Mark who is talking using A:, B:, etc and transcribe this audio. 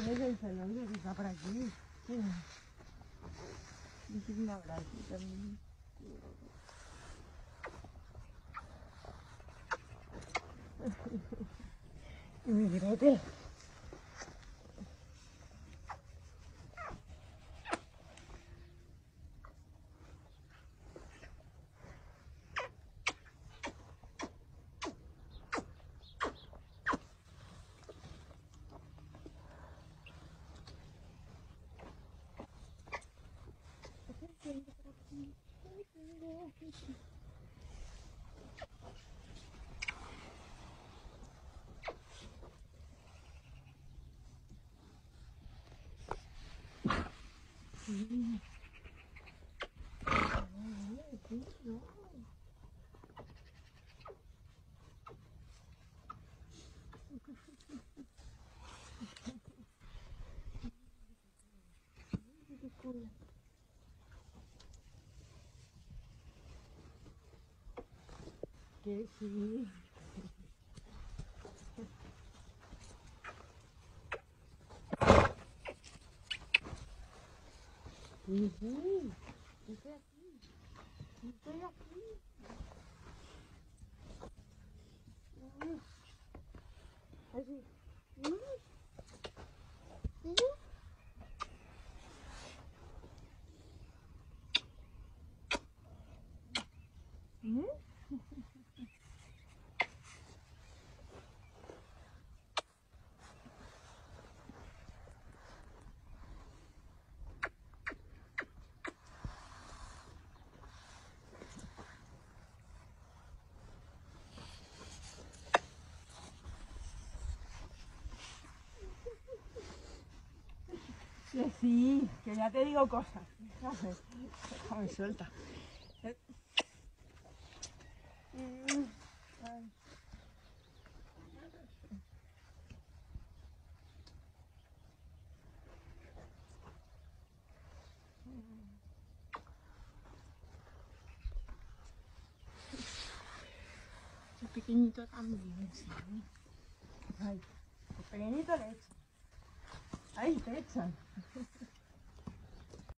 A: es el celoso que está por aquí? ¿Quién es? Dice un abrazo también. Y mi Gretel. Que sí. Sí, sí. Estoy aquí. Estoy aquí. Así. Que sí, que ya te digo cosas. Déjame suelta. El pequeñito también, sí. Ay, el pequeñito le echa. Ahí te echan.